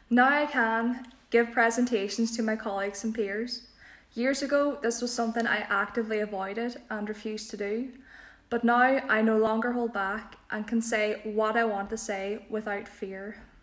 Now I can give presentations to my colleagues and peers. Years ago, this was something I actively avoided and refused to do, but now I no longer hold back and can say what I want to say without fear.